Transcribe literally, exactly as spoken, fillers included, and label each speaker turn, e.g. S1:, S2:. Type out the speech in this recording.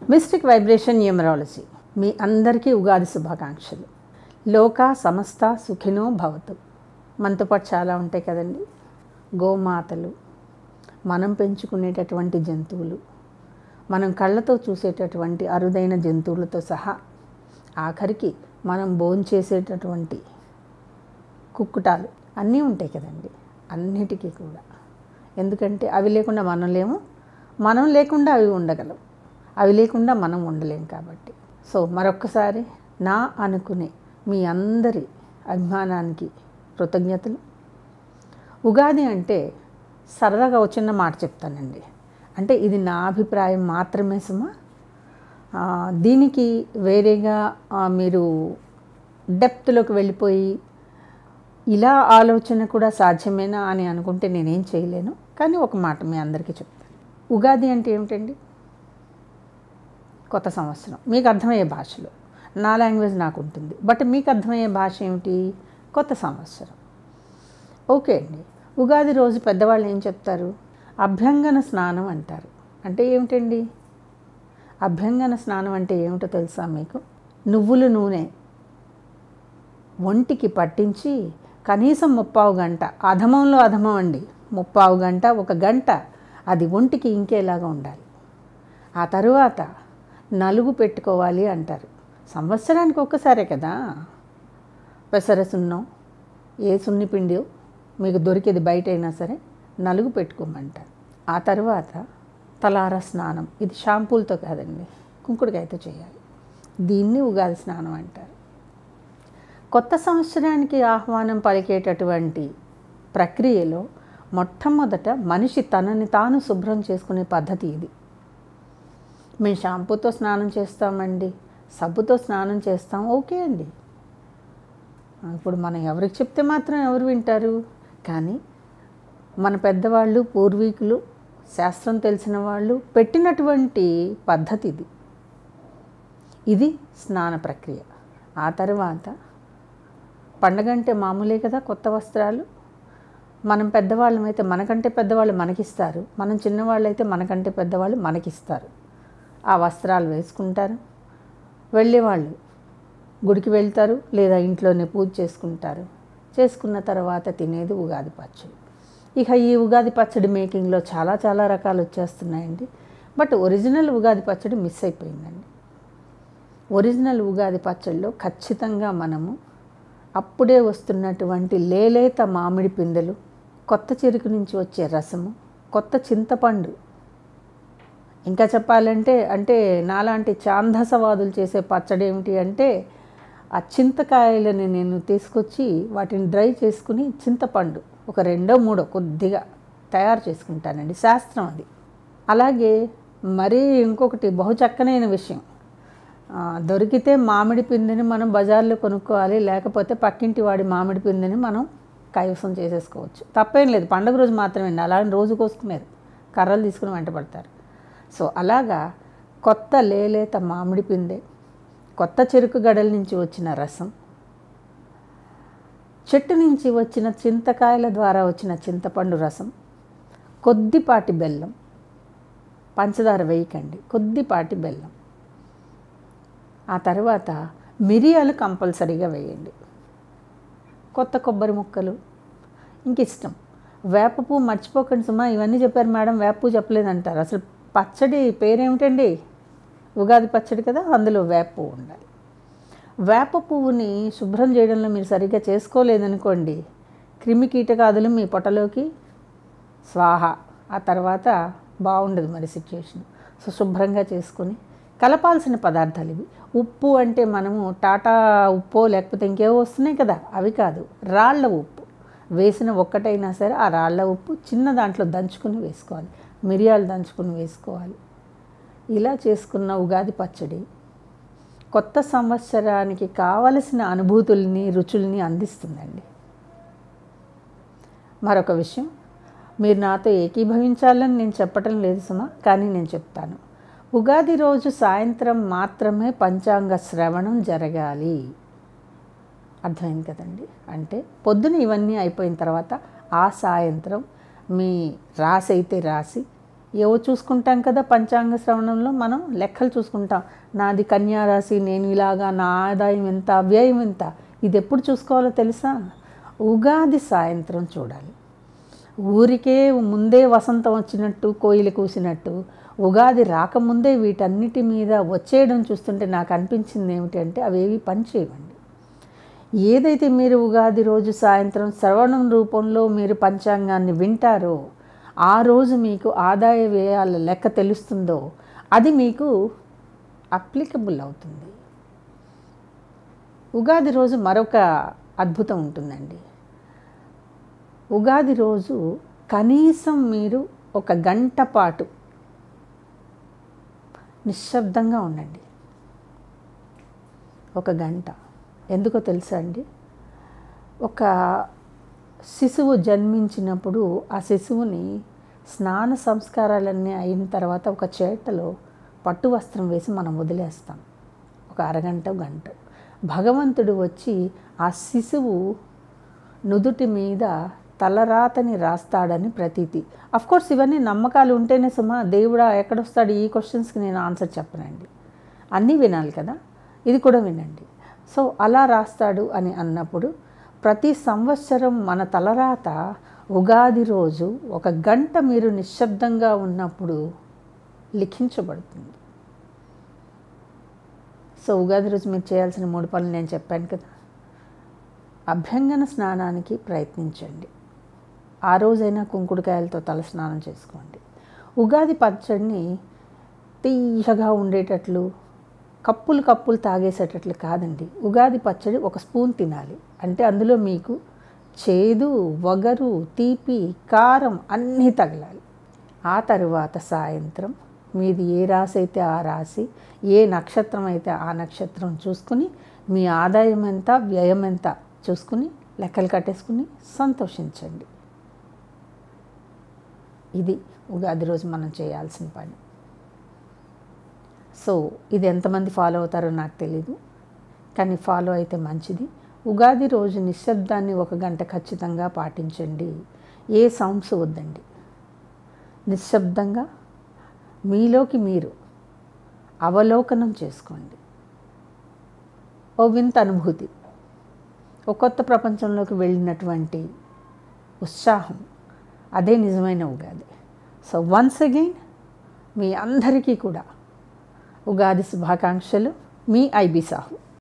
S1: Mystic vibration numerology మీ అందరికీ ఉగాది శుభాకాంక్షలు. లోక సమస్త సుఖినో భవతు. మనతో పాటు చాలా ఉంటాయి కదండి. గోమాతలు, మనం పెంచుకునేటటువంటి జంతువులు, మనం కళ్ళతో చూసేటటువంటి అరుదైన జంతువులతో సహా ఆఖరికి మనం భోంచేసేటటువంటి కుక్కుటాలు అన్నీ ఉంటాయి కదండి. అన్నిటికీ కూడా, ఎందుకంటే అవి లేకుండా మనం లేము, మనం లేకుండా అవి ఉండగలం, అవి లేకుండా మనం ఉండలేం కాబట్టి. సో మరొక్కసారి నా అనుకునే మీ అందరి అభిమానానికి కృతజ్ఞతలు. ఉగాది అంటే సరదాగా ఒక చిన్న మాట చెప్తానండి. అంటే ఇది నా అభిప్రాయం మాత్రమే సుమా. దీనికి వేరేగా మీరు డెప్త్లోకి వెళ్ళిపోయి ఇలా ఆలోచన కూడా సాధ్యమేనా అని అనుకుంటే నేనేం చేయలేను. కానీ ఒక మాట మీ అందరికీ చెప్తాను. ఉగాది అంటే ఏమిటండి? కొత్త సంవత్సరం. మీకు అర్థమయ్యే భాషలో, నా లాంగ్వేజ్ నాకు ఉంటుంది, బట్ మీకు అర్థమయ్యే భాష ఏమిటి? కొత్త సంవత్సరం. ఓకే అండి. ఉగాది రోజు పెద్దవాళ్ళు ఏం చెప్తారు? అభ్యంగన స్నానం అంటారు. అంటే ఏమిటండి అభ్యంగన స్నానం అంటే ఏమిటో తెలుసా మీకు? నువ్వుల నూనె ఒంటికి పట్టించి కనీసం ముప్పావు గంట, అధమంలో అధమం అండి, ముప్పావు గంట ఒక గంట అది ఒంటికి ఇంకేలాగా ఉండాలి. ఆ తరువాత నలుగు పెట్టుకోవాలి అంటారు. సంవత్సరానికి ఒక్కసారే కదా. పెసర సున్నం, ఏ సున్ని పిండి మీకు దొరికేది బయట అయినా సరే నలుగు పెట్టుకోమంటారు. ఆ తర్వాత తలార స్నానం, ఇది షాంపూలతో కాదండి, కుంకుడుకాయతో చేయాలి. దీన్ని ఉగాది స్నానం అంటారు. కొత్త సంవత్సరానికి ఆహ్వానం పలికేటటువంటి ప్రక్రియలో మొట్టమొదట మనిషి తనని తాను శుభ్రం చేసుకునే పద్ధతి ఇది. మేము షాంపూతో స్నానం చేస్తామండి, సబ్బుతో స్నానం చేస్తాం, ఓకే అండి. ఇప్పుడు మనం ఎవరికి చెప్తే మాత్రం ఎవరు వింటారు? కానీ మన పెద్దవాళ్ళు, పూర్వీకులు, శాస్త్రం తెలిసిన వాళ్ళు పెట్టినటువంటి పద్ధతి ఇది. ఇది స్నాన ప్రక్రియ. ఆ తర్వాత పండగంటే మామూలే కదా, కొత్త వస్త్రాలు. మనం పెద్దవాళ్ళం అయితే మనకంటే పెద్దవాళ్ళు మనకిస్తారు, మనం చిన్నవాళ్ళు అయితే మనకంటే పెద్దవాళ్ళు మనకిస్తారు. ఆ వస్త్రాలు వేసుకుంటారు. వెళ్ళేవాళ్ళు గుడికి వెళ్తారు, లేదా ఇంట్లోనే పూజ చేసుకుంటారు. చేసుకున్న తర్వాత తినేది ఉగాది పచ్చడి. ఇక ఈ ఉగాది పచ్చడి మేకింగ్లో చాలా చాలా రకాలు వచ్చేస్తున్నాయండి. బట్ ఒరిజినల్ ఉగాది పచ్చడి మిస్ అయిపోయిందండి. ఒరిజినల్ ఉగాది పచ్చడిలో ఖచ్చితంగా మనము అప్పుడే వస్తున్నటువంటి లేలేత మామిడి పిందెలు, కొత్త చెరుకు నుంచి వచ్చే రసము, కొత్త చింతపండు, ఇంకా చెప్పాలంటే అంటే నాలాంటి ఛాందసవాదులు చేసే పచ్చడి ఏమిటి అంటే ఆ చింతకాయలని నేను తీసుకొచ్చి వాటిని డ్రై చేసుకుని చింతపండు ఒక రెండో మూడో కొద్దిగా తయారు చేసుకుంటానండి. శాస్త్రం అది. అలాగే మరీ ఇంకొకటి బహు చక్కనైన విషయం, దొరికితే మామిడి పిండిని మనం బజార్లో కొనుక్కోవాలి, లేకపోతే పక్కింటి వాడి మామిడి పిండిని మనం కైవసం చేసేసుకోవచ్చు. తప్పేం లేదు, పండుగ రోజు మాత్రమే అలాగే రోజు కోసుకునేది, కర్రలు తీసుకుని వెంట పడతారు. సో అలాగా కొత్త లేలేత మామిడి పిందె, కొత్త చెరుకు గడల నుంచి వచ్చిన రసం, చెట్టు నుంచి వచ్చిన చింతకాయల ద్వారా వచ్చిన చింతపండు రసం, కొద్దిపాటి బెల్లం, పంచదార వేయకండి, కొద్దిపాటి బెల్లం. ఆ తర్వాత మిరియాలు కంపల్సరీగా వేయండి, కొత్త కొబ్బరి ముక్కలు, ఇంక ఇష్టం. వేప పువ్వు మర్చిపోకండి సుమా. ఇవన్నీ చెప్పారు మేడం, వేప పువ్వు చెప్పలేదంటారు. అసలు పచ్చడి పేరేమిటండి? ఉగాది పచ్చడి కదా, అందులో వేప పువ్వు ఉండాలి. వేప పువ్వుని శుభ్రం చేయడంలో మీరు సరిగ్గా చేసుకోలేదనుకోండి, క్రిమి కీటకాదులు మీ పొట్టలోకి స్వాహ. ఆ తర్వాత బాగుండదు మరి సిచ్యుయేషన్. సో శుభ్రంగా చేసుకొని కలపాల్సిన పదార్థాలు ఇవి. ఉప్పు అంటే మనము టాటా ఉప్పు లేకపోతే ఇంకేవో వస్తున్నాయి కదా, అవి కాదు, రాళ్ల ఉప్పు. వేసిన ఒక్కటైనా సరే ఆ రాళ్ల ఉప్పు చిన్న దాంట్లో దంచుకుని వేసుకోవాలి, మిరియాలు దంచుకుని వేసుకోవాలి. ఇలా చేసుకున్న ఉగాది పచ్చడి కొత్త సంవత్సరానికి కావలసిన అనుభూతుల్ని, రుచుల్ని అందిస్తుందండి. మరొక విషయం, మీరు నాతో ఏకీభవించాలని నేను చెప్పటం లేదు సుమా, కానీ నేను చెప్తాను. ఉగాది రోజు సాయంత్రం మాత్రమే పంచాంగ శ్రవణం జరగాలి. అర్థమైంది కదండి? అంటే పొద్దున ఇవన్నీ అయిపోయిన తర్వాత ఆ సాయంత్రం మీ రాసి అయితే రాసి, ఏవో చూసుకుంటాం కదా పంచాంగ శ్రవణంలో, మనం లెక్కలు చూసుకుంటాం. నాది కన్యా రాశి, నేను ఇలాగా, నా ఆదాయం ఎంత, వ్యయం ఎంత. ఇది ఎప్పుడు చూసుకోవాలో తెలుసా? ఉగాది సాయంత్రం చూడాలి. ఊరికే ముందే వసంతం వచ్చినట్టు, కోయిలు కూసినట్టు ఉగాది రాకముందే వీటన్నిటి మీద వచ్చేయడం చూస్తుంటే నాకు అనిపించింది ఏమిటి అంటే, అవేవి పనిచేయవండి. ఏదైతే మీరు ఉగాది రోజు సాయంత్రం శ్రవణం రూపంలో మీరు పంచాంగాన్ని వింటారో, ఆ రోజు మీకు ఆదాయ వ్యయాల లెక్క తెలుస్తుందో, అది మీకు అప్లికబుల్ అవుతుంది. ఉగాది రోజు మరొక అద్భుతం ఉంటుందండి. ఉగాది రోజు కనీసం మీరు ఒక గంట పాటు నిశ్శబ్దంగా ఉండండి. ఒక గంట. ఎందుకో తెలుసా అండి? ఒక శిశువు జన్మించినప్పుడు ఆ శిశువుని స్నాన సంస్కారాలన్నీ అయిన తర్వాత ఒక చేటలో పట్టు వస్త్రం వేసి మనం వదిలేస్తాం ఒక అరగంట గంట. భగవంతుడు వచ్చి ఆ శిశువు నుదుటి మీద తలరాతని రాస్తాడని ప్రతీతి. అఫ్కోర్స్ ఇవన్నీ నమ్మకాలు ఉంటేనే సుమా, దేవుడా ఎక్కడొస్తాడు, ఈ క్వశ్చన్స్కి నేను ఆన్సర్ చెప్పనండి. అన్నీ వినాలి కదా, ఇది కూడా వినండి. సో అలా రాస్తాడు అని అన్నప్పుడు ప్రతి సంవత్సరం మన తలరాత ఉగాది రోజు ఒక గంట మీరు నిశ్శబ్దంగా ఉన్నప్పుడు లిఖించబడుతుంది. సో ఉగాది రోజు మీరు చేయాల్సిన మూడు పనులు నేను చెప్పాను కదా. అభ్యంగన స్నానానికి ప్రయత్నించండి. ఆ రోజైనా కుంకుడుకాయలతో తల స్నానం చేసుకోండి. ఉగాది పచ్చడిని తీయగా ఉండేటట్లు, కప్పులు కప్పులు తాగేసేటట్లు కాదండి. ఉగాది పచ్చడి ఒక స్పూన్ తినాలి. అంటే అందులో మీకు చేదు, వగరు, తీపి, కారం అన్నీ తగలాలి. ఆ తరువాత సాయంత్రం మీది ఏ రాశి అయితే ఆ రాశి, ఏ నక్షత్రం అయితే ఆ నక్షత్రం చూసుకుని, మీ ఆదాయం ఎంత, వ్యయం ఎంత చూసుకుని లెక్కలు కట్టేసుకుని సంతోషించండి. ఇది ఉగాది రోజు మనం చేయాల్సిన పని. సో ఇది ఎంతమంది ఫాలో అవుతారో నాకు తెలీదు, కానీ ఫాలో అయితే మంచిది. ఉగాది రోజు నిశ్శబ్దాన్ని ఒక గంట ఖచ్చితంగా పాటించండి. ఏ సౌండ్స్ వద్దండి. నిశ్శబ్దంగా మీలోకి మీరు అవలోకనం చేసుకోండి. ఓ వింత అనుభూతి, ఒక కొత్త ప్రపంచంలోకి వెళ్ళినటువంటి ఉత్సాహం, అదే నిజమైన ఉగాది. సో వన్స్ అగైన్ మీ అందరికీ కూడా ఉగాది శుభాకాంక్షలు. మీ ఐబీ సాహు.